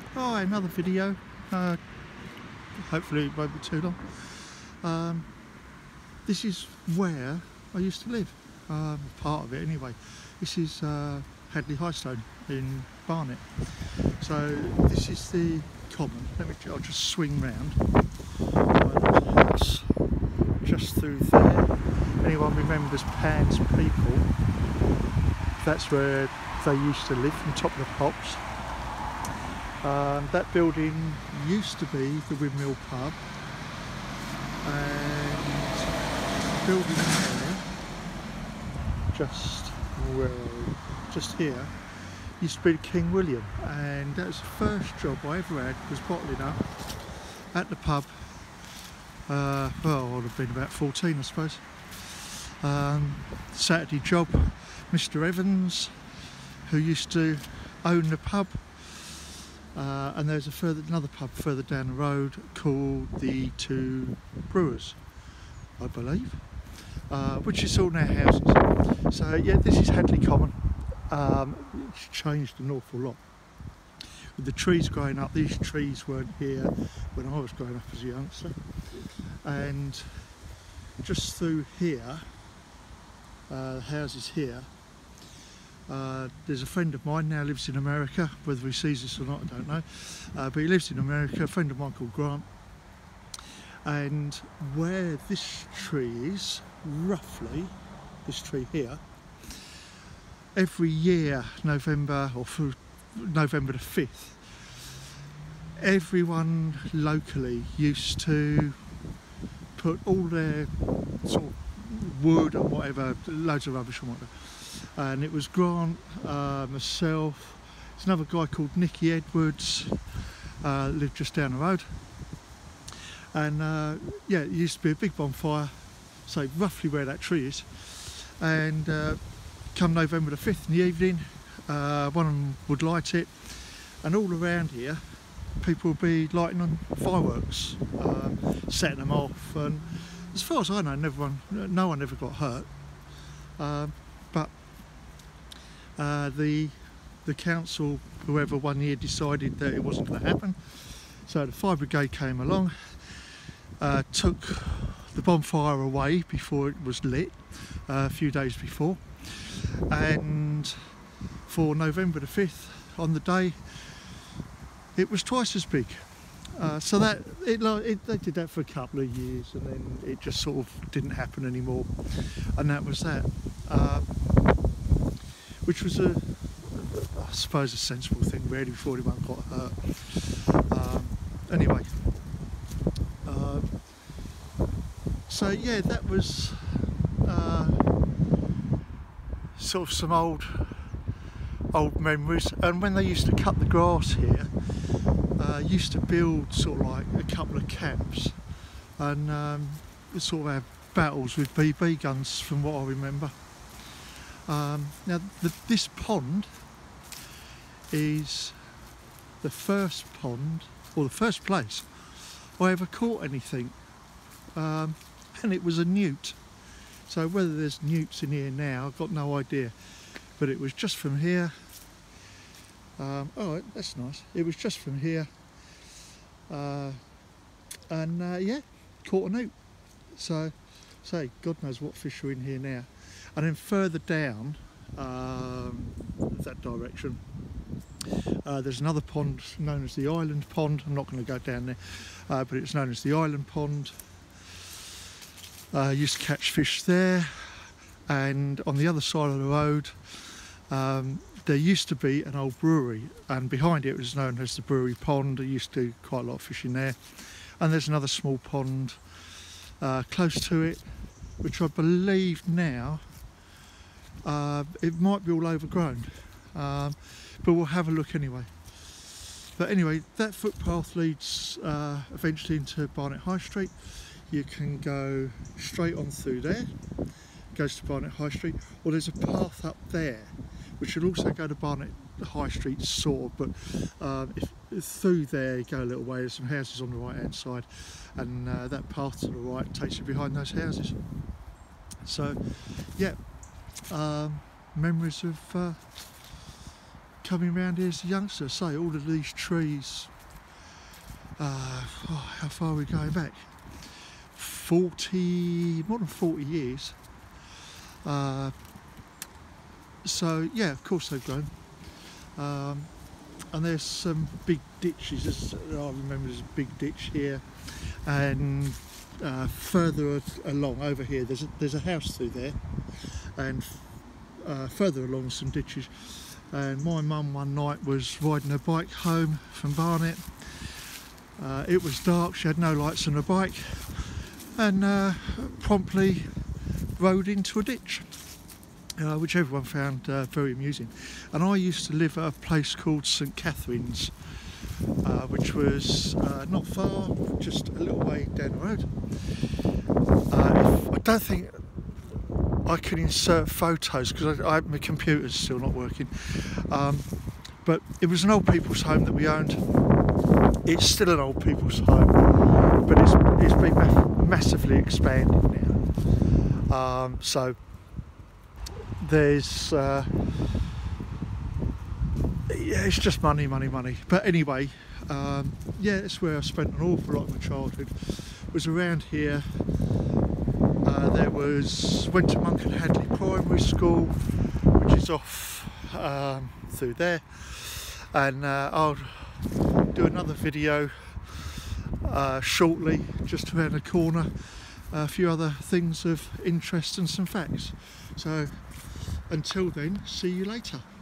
Oh, another video. Hopefully it won't be too long. This is where I used to live. Part of it anyway. This is Hadley Highstone in Barnet. So this is the common. I'll just swing round. There's a house just through there. Anyone remembers Pan's People? That's where they used to live, from top of the pops. That building used to be the Windmill Pub, and the building there, just here, used to be the King William, and that was the first job I ever had, was bottling up at the pub. Well, I would have been about 14, I suppose. Saturday job. Mr. Evans, who used to own the pub, and there's another pub further down the road called the Two Brewers, I believe, which is all now houses. So yeah, this is Hadley Common. It's changed an awful lot. With the trees growing up, these trees weren't here when I was growing up as a youngster. And just through here, the houses here, there's a friend of mine now lives in America. Whether he sees this or not, I don't know, but he lives in America, a friend of mine called Grant. And where this tree is, roughly, this tree here, every year, November the 5th, everyone locally used to put all their sort of wood and whatever, loads of rubbish and whatever. And it was Grant, myself, there's another guy called Nicky Edwards, lived just down the road. And yeah, it used to be a big bonfire, so roughly where that tree is. And come November the 5th in the evening, one of them would light it, and all around here people would be lighting on fireworks, setting them off, and as far as I know, no one ever got hurt. But the council, whoever one year, decided that it wasn't going to happen, so the fire brigade came along, took the bonfire away before it was lit, a few days before, and for November the 5th, on the day, it was twice as big. So they did that for a couple of years, and then it just sort of didn't happen anymore, and that was that. Which was I suppose, a sensible thing really, before anyone got hurt. Anyway, so yeah, that was sort of some old memories. And when they used to cut the grass here, used to build sort of like a couple of camps, and sort of have battles with BB guns, from what I remember. Now this pond is the first pond, or the first place I ever caught anything, and it was a newt. So whether there's newts in here now, I've got no idea, but it was just from here. Oh, that's nice. It was just from here, and yeah, caught a newt. So God knows what fish are in here now. And then further down that direction, there's another pond known as the Island Pond. I'm not going to go down there, but it's known as the Island Pond. Used to catch fish there, and on the other side of the road, there used to be an old brewery, and behind it was known as the Brewery Pond. There used to be quite a lot of fish in there. And there's another small pond close to it, which I believe now it might be all overgrown, but we'll have a look anyway. But anyway, that footpath leads eventually into Barnet High Street. You can go straight on through there, goes to Barnet High Street, or there's a path up there which will also go to Barnet High Street, sort of, but if through there you go a little way, there's some houses on the right hand side, and that path to the right takes you behind those houses. So yeah, memories of coming round here as a youngster. Say, all of these trees, how far are we going back? More than 40 years. So yeah, of course they've grown. And there's some big ditches. I remember there's a big ditch here, and further along over here there's a house through there, and further along some ditches. And my mum one night was riding her bike home from Barnet. It was dark, she had no lights on her bike, and promptly rode into a ditch, which everyone found very amusing. And I used to live at a place called St Catherine's, which was not far, just a little way down the road. I don't think I can insert photos because my computer's still not working, but it was an old people's home that we owned. It's still an old people's home, but it's been massively expanded now. So there's yeah, it's just money. But anyway, yeah, it's where I spent an awful lot of my childhood. Was around here. Went to Monk and Hadley Primary School, which is off through there, and I'll do another video shortly, just around the corner, a few other things of interest and some facts. So until then, see you later.